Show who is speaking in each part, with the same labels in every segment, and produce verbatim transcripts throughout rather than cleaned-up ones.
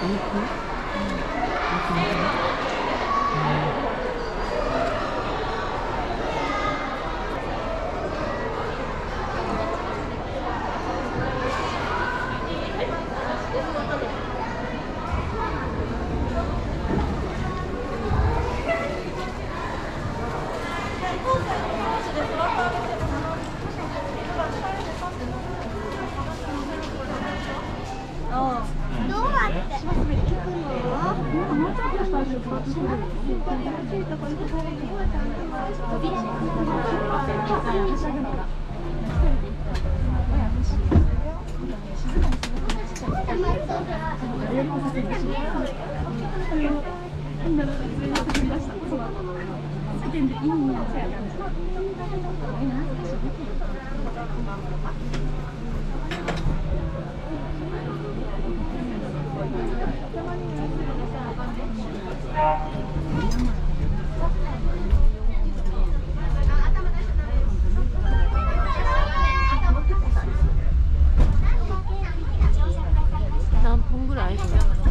Speaker 1: 何本ぐらい？ご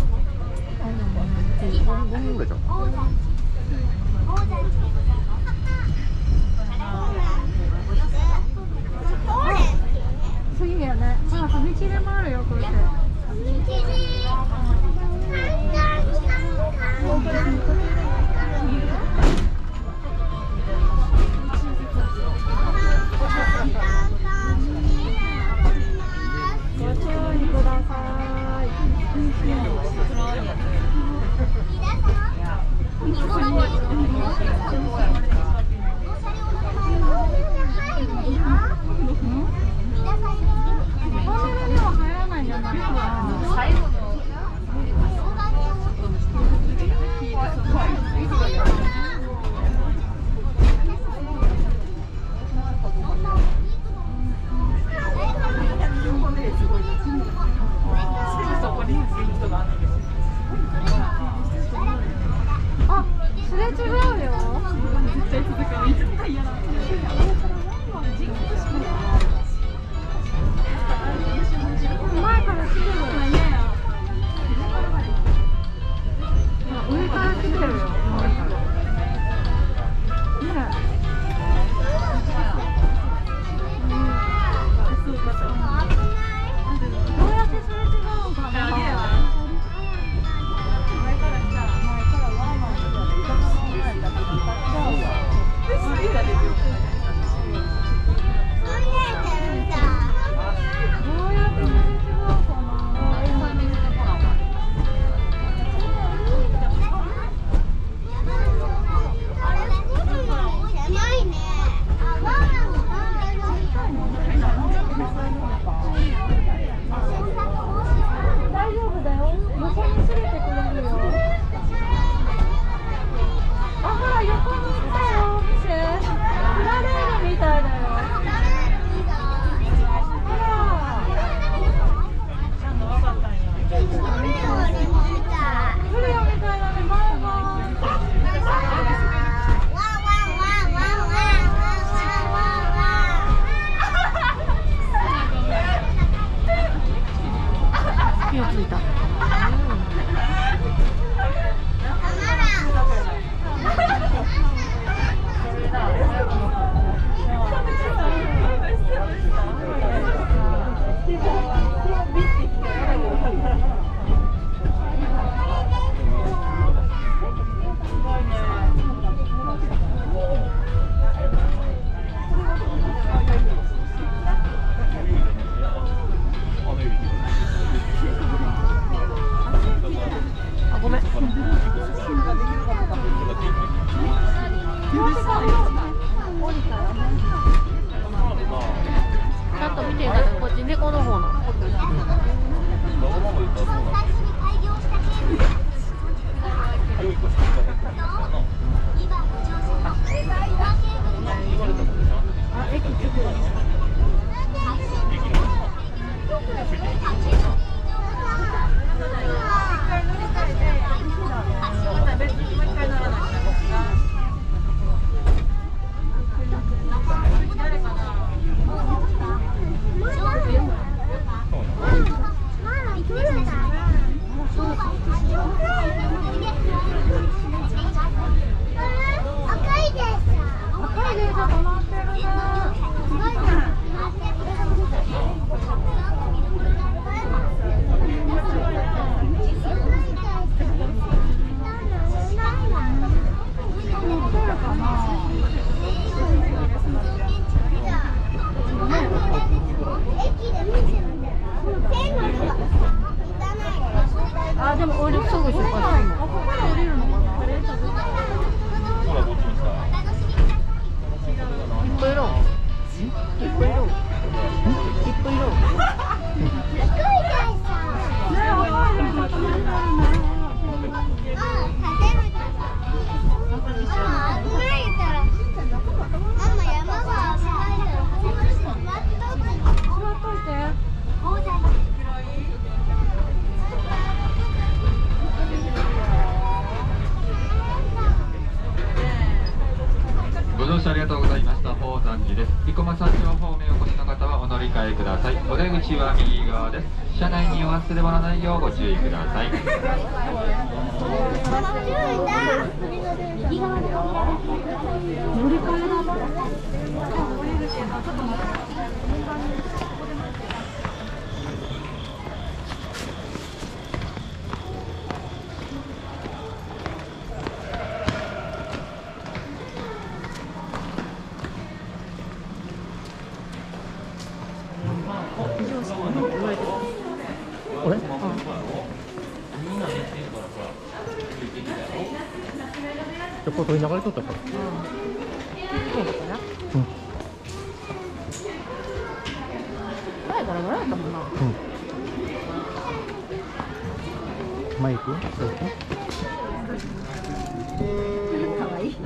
Speaker 1: ほんぐらいじゃん。
Speaker 2: 次だよね。あ、踏切もあるよ、これ。ご注意ください。あ、すれ違うよ。前から来てるよね。上から来てるよ。ねえ。どうやってすれ違うのかな。 でも降りすぐ出発するの。ここから降りるのかな。
Speaker 3: ほら、こっちに来た。
Speaker 1: いっぱいいろ。いっぱいいろ。いっぱいいろ。
Speaker 3: ご乗車ありがとうございました。宝山寺です。生駒山頂方面お越しの方はお乗り換えください。お出口は右側です。車内にお忘れ物ないようご注意ください。
Speaker 2: 乗り換えだ。降りるけど、ちょっと待って。
Speaker 4: これ？じゃこれ取り流れとったから。
Speaker 1: そうだから。
Speaker 4: うん。
Speaker 1: 前ガラガラやったもんな。
Speaker 4: うん。マイク？そうですね。
Speaker 1: かわいい。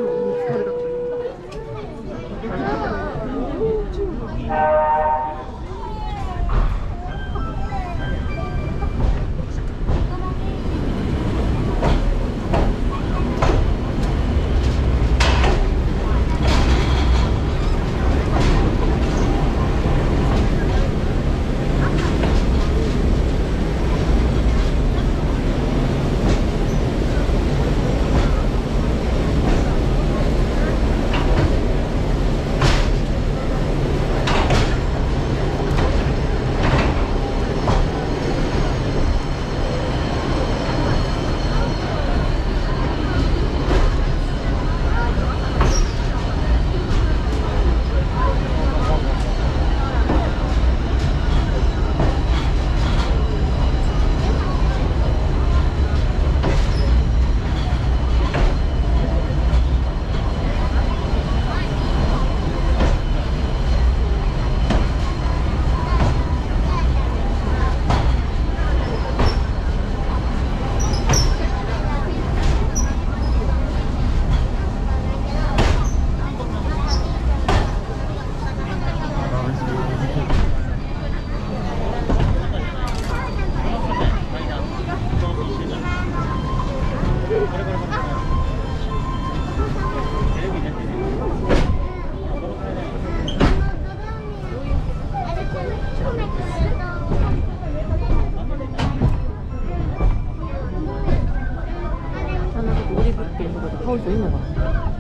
Speaker 1: 買う人いんのかな。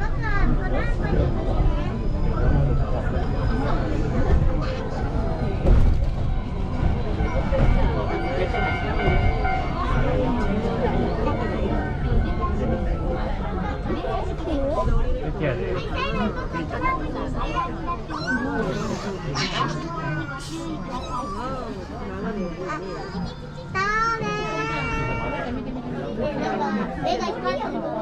Speaker 5: 目が光ったの。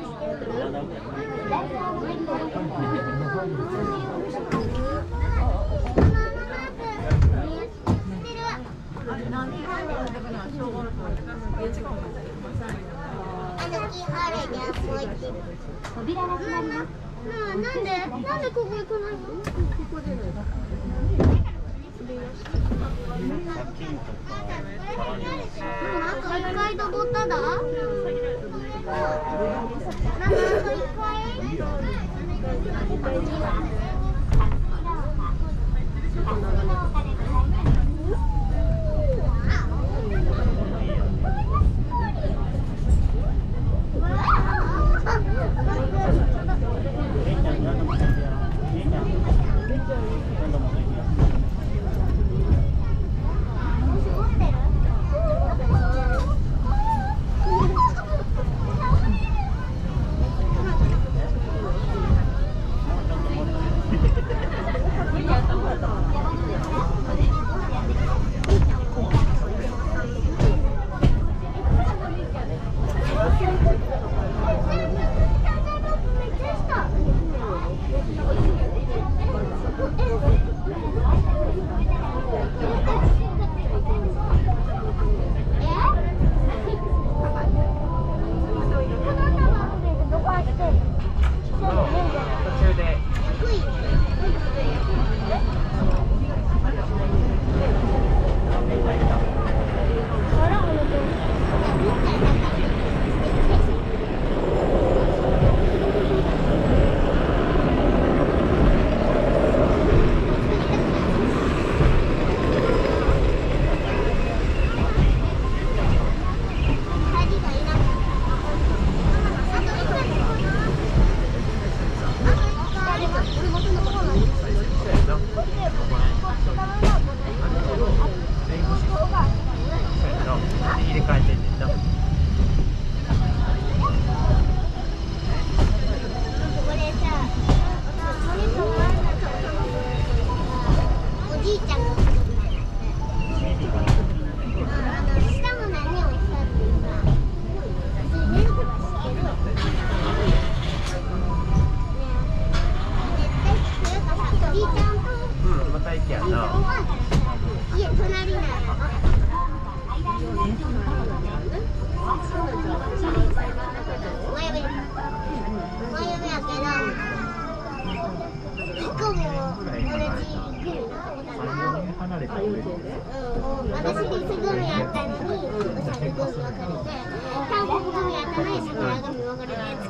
Speaker 5: 扉なくなります。なんでなんでここ行かないの？ここでなんか一回登っただ。なんか一回。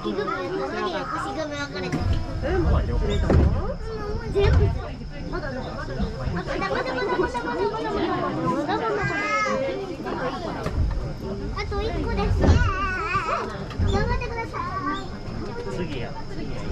Speaker 5: 雪組と何よ星組分かれてる。
Speaker 1: え、もう釣れたの？
Speaker 5: もう全部釣れた。まだまだまだまだまだまだまだまだまだまだまだまだあと一個です。頑張ってください。
Speaker 1: 次や。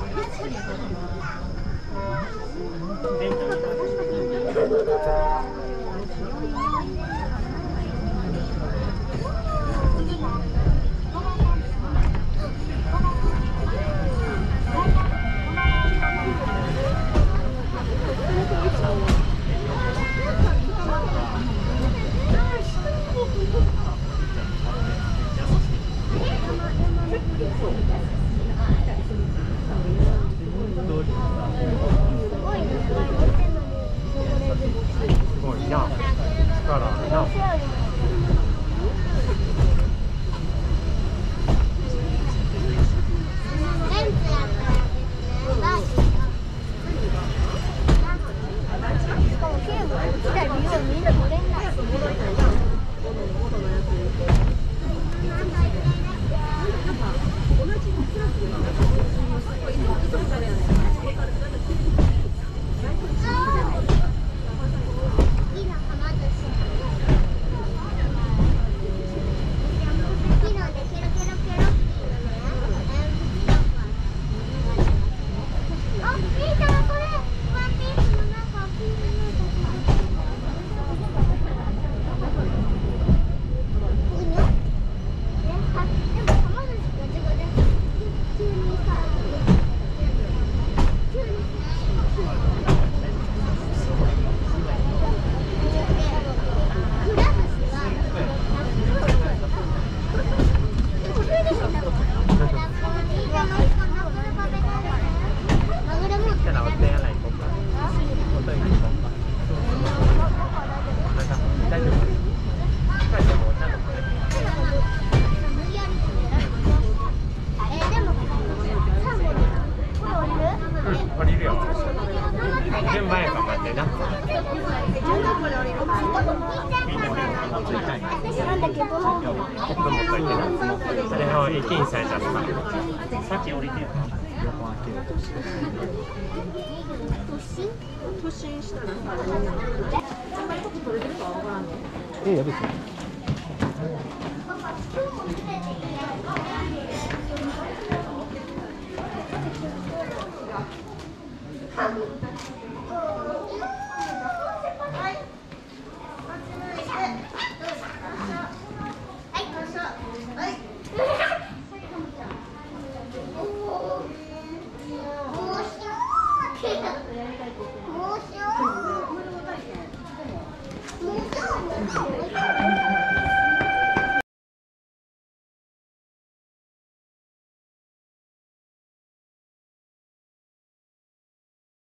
Speaker 1: すごいな。力あるな。降りるよ。順番やから待ってな。
Speaker 5: なんだけど、
Speaker 1: コップ持っといてな。それを駅員さんに出すから。さっき降りてよ。横開けるとして。
Speaker 2: 突進したらさ、あんまりこと取れてるかわからんね。
Speaker 4: ええや別に。
Speaker 5: はい。